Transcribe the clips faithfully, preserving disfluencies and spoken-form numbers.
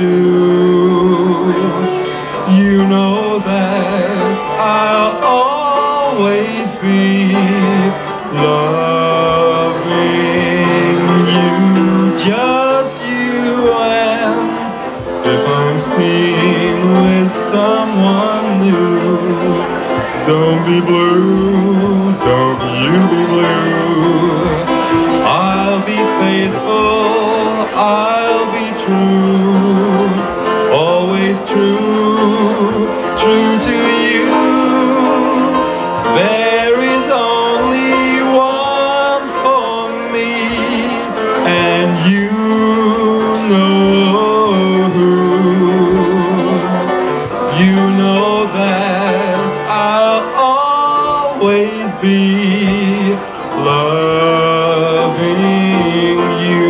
do. You know that I'll always be loving you, just you. And if I'm seen with someone new, don't be blue, don't you be blue. I'll be faithful, I'll be true, always true, true to you. There is only one for me, and you know who. You know that I'll always be loving you.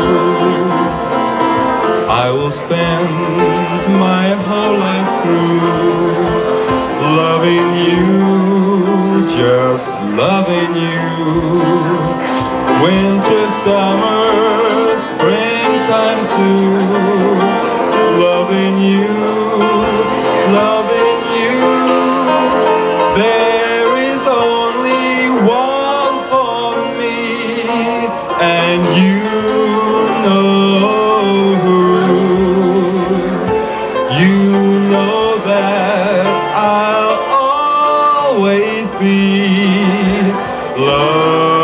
I will spend my whole life through loving you, just loving you. Winter, summer, springtime too. Loving you, loving you. There is only one for me, and you know who. You know that I'll always be loved.